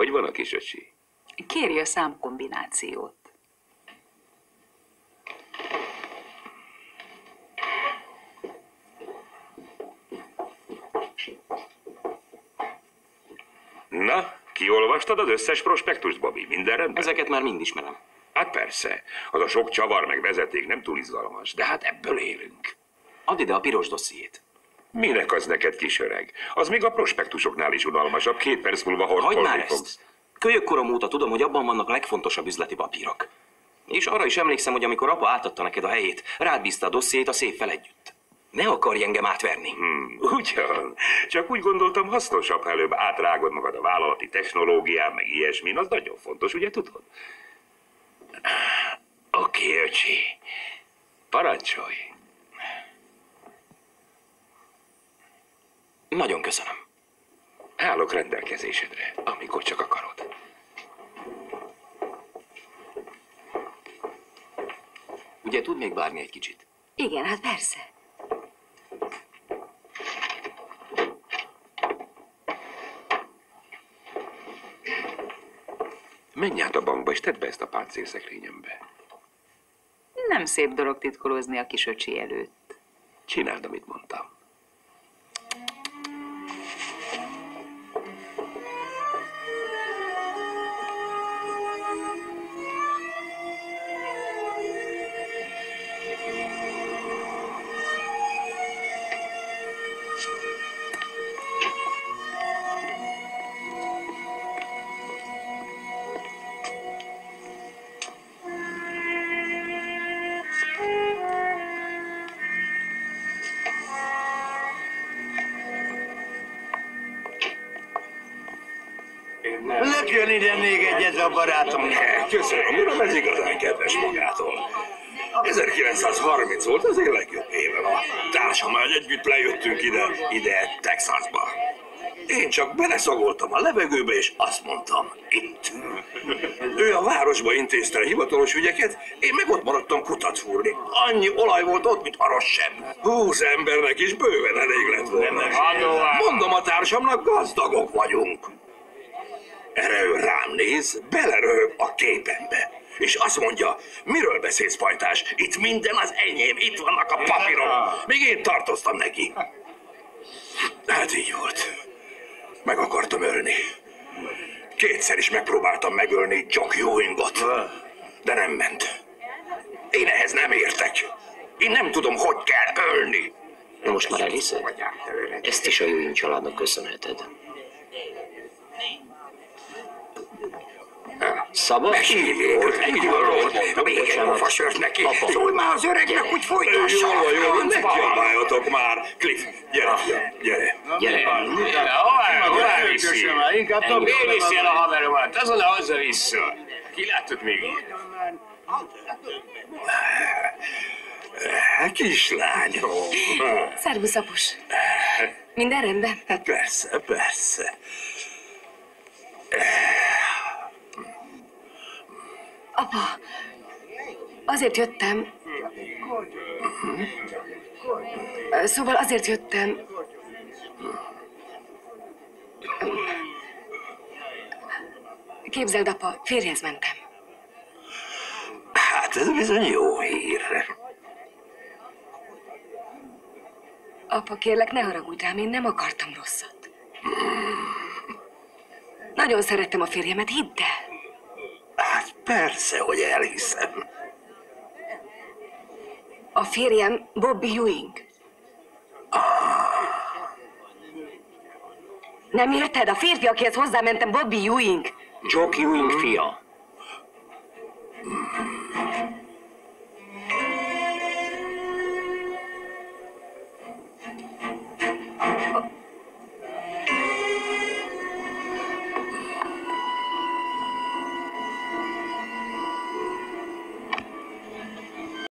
Hogy van a kisöcsi? Kéri a számkombinációt. Na, kiolvastad az összes prospektust, Bobby? Minden rendben? Ezeket már mind ismerem. Hát persze, az a sok csavar meg vezeték nem túl izgalmas, de hát ebből élünk. Add ide a piros dossziét. Minek az neked, kisöreg? Az még a prospektusoknál is unalmasabb, 2 perc múlva Hagyd már horkolni ezt! fogsz. Kölyökkorom óta tudom, hogy abban vannak a legfontosabb üzleti papírok. És arra is emlékszem, hogy amikor apa átadta neked a helyét, rád bízta a dossziét a széffel együtt. Ne akarj engem átverni. Ugyan. Csak úgy gondoltam, hasznosabb, ha előbb átrágod magad a vállalati technológián, meg ilyesmin, az nagyon fontos, ugye tudod? Oké, öcsi. Parancsolj. Nagyon köszönöm. Állok rendelkezésedre, amikor csak akarod. Ugye tud még várni egy kicsit? Igen, hát persze. Menj át a bankba, és tedd be ezt a páncélszekrényembe. Nem szép dolog titkolózni a kisöcsi előtt. Csináld, amit mondtam. Lökjön ide még egyet a barátom. Köszönöm, uram, ez igazán kedves magától. 1930 volt az én legjobb évem. A társammal együtt lejöttünk ide Texasba. Én csak beleszagoltam a levegőbe, és azt mondtam, itt. Ő a városba intézte a hivatalos ügyeket, én meg ott maradtam kutat fúrni. Annyi olaj volt ott, mint a rossz seb. 20 embernek is bőven elég lett volna. Mondom a társamnak, gazdagok vagyunk. Erre ő rám néz, beleröhög a képembe. És azt mondja, miről beszélsz, pajtás? Itt minden az enyém, itt vannak a papírok. Még én tartoztam neki. Hát így volt. Meg akartam ölni. 2-szer is megpróbáltam megölni Jock Ewingot, de nem ment. Én ehhez nem értek. Én nem tudom, hogy kell ölni. Most már elhiszed? Ezt is a Ewing családnak köszönheted. Szabad? Így volt. Még egy pofasört neki. Szólj már az öregnek, hogy folytassa. Jól, ne kiabáljatok már. Cliff, gyere, gyere. Gyere. Hová viszi? Miért viszi el a haveromat? Azonnal hozza vissza. Ki látott még így? Kislányom. Szervusz, apus. Minden rendben? Hát persze, persze. Apa, azért jöttem. Szóval azért jöttem. Képzeld, apa, férjhez mentem. Hát ez bizony jó hír. Apa, kérlek, ne haragudj rám, én nem akartam rosszat. Nagyon szerettem a férjemet, hidd el. Hát persze, hogy elhiszem. A férjem Bobby Ewing. Nem érted? A férfi, akihez hozzámentem, Bobby Ewing. Jock Ewing fia.